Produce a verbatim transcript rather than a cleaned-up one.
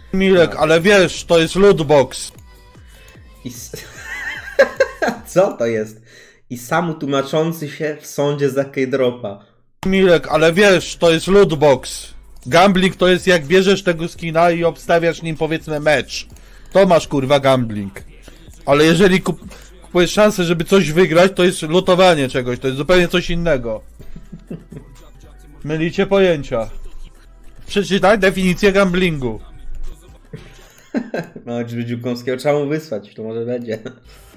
Mirek, no. Ale wiesz, to jest lootbox. I s... Co to jest? I sam tłumaczący się w sądzie za K-Dropa. Mirek, ale wiesz, to jest lootbox. Gambling to jest jak bierzesz tego skina i obstawiasz nim powiedzmy mecz. To masz kurwa gambling. Ale jeżeli kup kupujesz szansę, żeby coś wygrać, to jest lutowanie czegoś, to jest zupełnie coś innego. Mylicie pojęcia. Przeczytaj definicję gamblingu. No, Dziukomskiego trzeba mu wysłać, to może będzie.